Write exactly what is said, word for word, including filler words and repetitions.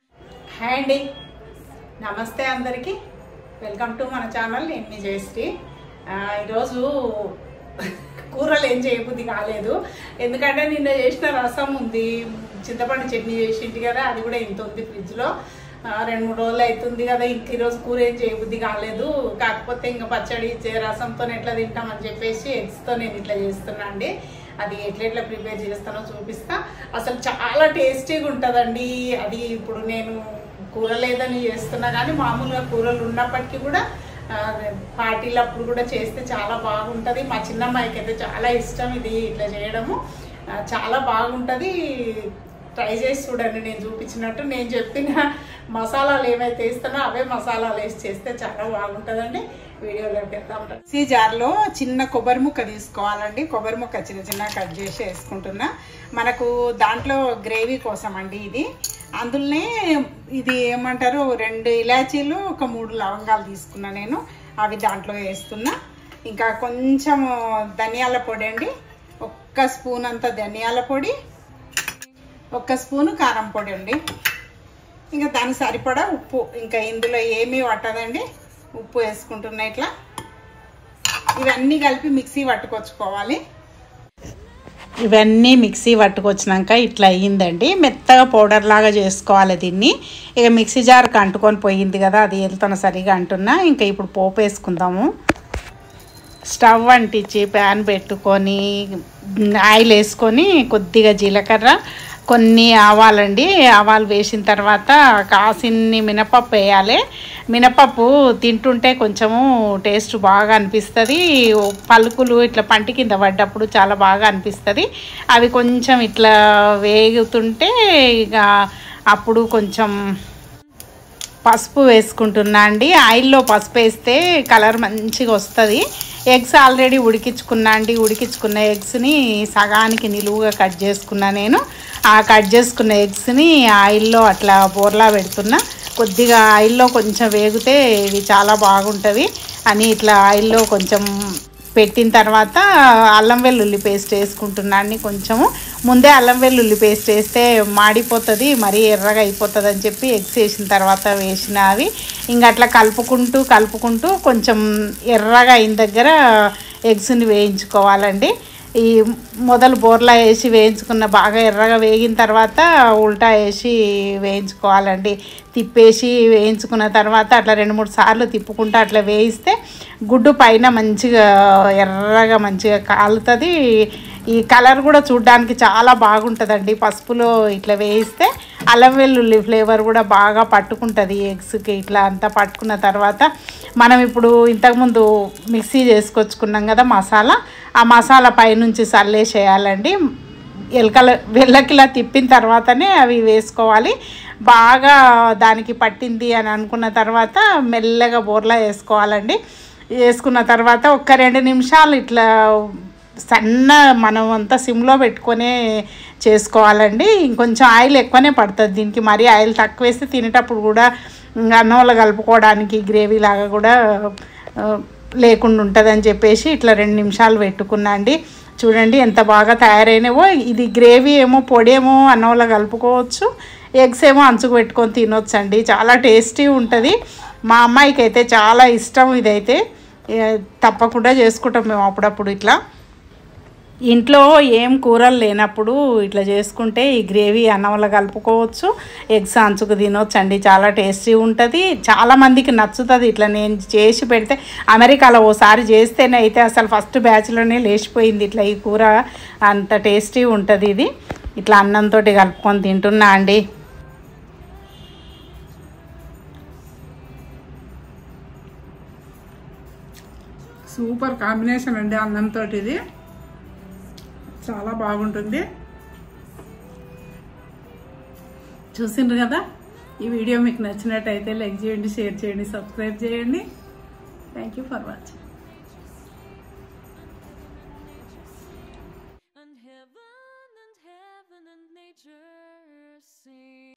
Hi అండి, నమస్తే అందరికీ. వెల్కమ్ టు మన ఛానల్. నేను మీ జయశ్రీ. ఈరోజు కూరలు ఏం చేయబుద్ధి కాలేదు, ఎందుకంటే నిన్న చేసిన రసం ఉంది, చింతపండు చట్నీ చేసింది కదా, అది కూడా ఇంత ఉంది ఫ్రిడ్జ్లో. రెండు మూడు రోజులు అవుతుంది కదా, ఇంక ఈరోజు కూర ఏం చేయబుద్ధి కాలేదు. కాకపోతే ఇంకా పచ్చడి రసంతో ఎట్లా తింటామని చెప్పేసి ఎగ్స్తో నేను ఇట్లా చేస్తున్నా అండి. అది ఎట్లా ఎట్లా ప్రిపేర్ చేస్తానో చూపిస్తా. అసలు చాలా టేస్టీగా ఉంటుందండి. అది ఇప్పుడు నేను కూర లేదని చేస్తున్నా కానీ మామూలుగా కూరలు ఉన్నప్పటికీ కూడా పార్టీలప్పుడు కూడా చేస్తే చాలా బాగుంటుంది. మా చిన్నమ్మాయికి అయితే చాలా ఇష్టం ఇది ఇట్లా చేయడము, చాలా బాగుంటుంది. ట్రై చేసి చూడండి. నేను చూపించినట్టు నేను చెప్పిన మసాలాలు ఏవైతే వేస్తానో అవే మసాలాలు వేసి చేస్తే చాలా బాగుంటుందండి. వీడియోలోకి వెళ్తాం. మిక్సీ జార్లో చిన్న కొబ్బరి ముక్క తీసుకోవాలండి. కొబ్బరి ముక్క చిన్న చిన్న కట్ చేసి వేసుకుంటున్నా. మనకు దాంట్లో గ్రేవీ కోసం అండి ఇది. అందులోనే ఇది ఏమంటారు, రెండు ఇలాచీలు ఒక మూడు లవంగాలు తీసుకున్నా నేను, అవి దాంట్లో వేస్తున్నా. ఇంకా కొంచెం ధనియాల పొడి అండి, ఒక్క స్పూన్ అంత ధనియాల పొడి, ఒక్క స్పూను కారం పొడి అండి. ఇంకా దానికి సరిపడా ఉప్పు. ఇంకా ఇందులో ఏమీ పట్టదండి, ఉప్పు వేసుకుంటున్నా. ఇట్లా ఇవన్నీ కలిపి మిక్సీ పట్టుకొచ్చుకోవాలి. ఇవన్నీ మిక్సీ పట్టుకొచ్చినాక ఇట్లా అయ్యిందండి. మెత్తగా పౌడర్ లాగా చేసుకోవాలి దీన్ని. ఇక మిక్సీ జార్కి అంటుకొని పోయింది కదా, అది వెళ్తున్న సరిగా అంటున్నా. ఇంకా ఇప్పుడు పోపు వేసుకుందాము. స్టవ్ అంటించి ప్యాన్ పెట్టుకొని ఆయిల్ వేసుకొని కొద్దిగా జీలకర్ర, కొన్ని ఆవాలండి. ఆవాలు వేసిన తర్వాత కాసిన్ని మినపప్పు వేయాలి. మినపప్పు తింటుంటే కొంచెము టేస్ట్ బాగా అనిపిస్తుంది. పలుకులు ఇట్లా పంటి కింద పడ్డప్పుడు చాలా బాగా అనిపిస్తుంది. అవి కొంచెం ఇట్లా వేగుతుంటే ఇక అప్పుడు కొంచెం పసుపు వేసుకుంటున్నా అండి. ఆయిల్లో పసుపు వేస్తే కలర్ మంచిగా వస్తుంది. ఎగ్స్ ఆల్రెడీ ఉడికించుకున్నా అండి. ఉడికించుకున్న ఎగ్స్ని సగానికి నిలువుగా కట్ చేసుకున్నా నేను. ఆ కట్ చేసుకున్న ఎగ్స్ని ఆయిల్లో అట్లా బోర్లా పెడుతున్నా. కొద్దిగా ఆయిల్లో కొంచెం వేగితే ఇది చాలా బాగుంటుంది అని ఇట్లా ఆయిల్లో కొంచెం పెట్టిన తర్వాత అల్లం వెల్లుల్లి పేస్ట్ వేసుకుంటున్నా అండి. కొంచెము ముందే అల్లం వెల్లుల్లి పేస్ట్ వేస్తే మాడిపోతుంది, మరీ ఎర్రగా అయిపోతుంది అని చెప్పి ఎగ్స్ వేసిన తర్వాత వేసిన అవి ఇంకా అట్లా కలుపుకుంటూ కలుపుకుంటూ కొంచెం ఎర్రగా అయిన దగ్గర ఎగ్స్ని వేయించుకోవాలండి. ఈ మొదలు బోర్లా వేసి వేయించుకున్న బాగా ఎర్రగా వేగిన తర్వాత ఉల్టా వేసి వేయించుకోవాలండి. తిప్పేసి వేయించుకున్న తర్వాత అట్లా రెండు మూడు సార్లు తిప్పుకుంటూ అట్లా వేయిస్తే గుడ్డు పైన మంచిగా ఎర్రగా మంచిగా కాలుతుంది. ఈ కలర్ కూడా చూడడానికి చాలా బాగుంటుందండి. పసుపులో ఇట్లా వేయిస్తే అల్లం వెల్లుల్లి ఫ్లేవర్ కూడా బాగా పట్టుకుంటుంది ఎగ్స్కి. ఇట్లా అంతా పట్టుకున్న తర్వాత మనం ఇప్పుడు ఇంతకుముందు మిక్సీ చేసుకొచ్చుకున్నాం కదా మసాలా, ఆ మసాలా పైనుంచి చల్లేసేయాలండి. ఎలకల వెళ్ళకిలా తిప్పిన తర్వాతనే అవి వేసుకోవాలి. బాగా దానికి పట్టింది అని అనుకున్న తర్వాత మెల్లగా బోర్లా వేసుకోవాలండి. వేసుకున్న తర్వాత ఒక్క రెండు నిమిషాలు ఇట్లా సన్న మనం అంతా సిమ్లో పెట్టుకొనే చేసుకోవాలండి. ఇంకొంచెం ఆయిల్ ఎక్కువనే పడుతుంది దీనికి. మరీ ఆయిల్ తక్కువ వేస్తే తినేటప్పుడు కూడా అన్నంలో కలుపుకోవడానికి గ్రేవీ లాగా కూడా లేకుండా ఉంటుందని చెప్పేసి ఇట్లా రెండు నిమిషాలు పెట్టుకున్నా అండి. చూడండి ఎంత బాగా తయారైనవో. ఇది గ్రేవీ ఏమో పొడేమో అన్నంలో కలుపుకోవచ్చు, ఎగ్స్ ఏమో అంచుకు పెట్టుకొని తినొచ్చు అండి. చాలా టేస్టీ ఉంటుంది. మా అమ్మాయికి అయితే చాలా ఇష్టం ఇదైతే. తప్పకుండా చేసుకుంటాం మేము అప్పుడప్పుడు ఇట్లా. ఇంట్లో ఏం కూరలు లేనప్పుడు ఇట్లా చేసుకుంటే ఈ గ్రేవీ అన్నంలో కలుపుకోవచ్చు, ఎగ్స్ అంచుకు తినొచ్చు అండి. చాలా టేస్టీ ఉంటుంది, చాలామందికి నచ్చుతుంది. ఇట్లా నేను చేసి పెడితే అమెరికాలో ఓసారి చేస్తేనే అయితే అసలు ఫస్ట్ బ్యాచ్లోనే లేచిపోయింది ఇట్లా ఈ కూర. అంత టేస్టీ ఉంటుంది ఇది. ఇట్లా అన్నంతో కలుపుకొని తింటున్నా అండి. సూపర్ కాంబినేషన్ అండి అన్నంతో. ఇది చాలా బాగుంటుంది. చూసిండ్రు కదా. ఈ వీడియో మీకు నచ్చినట్టయితే లైక్ చేయండి, షేర్ చేయండి, సబ్స్క్రైబ్ చేయండి. Thank you for watching.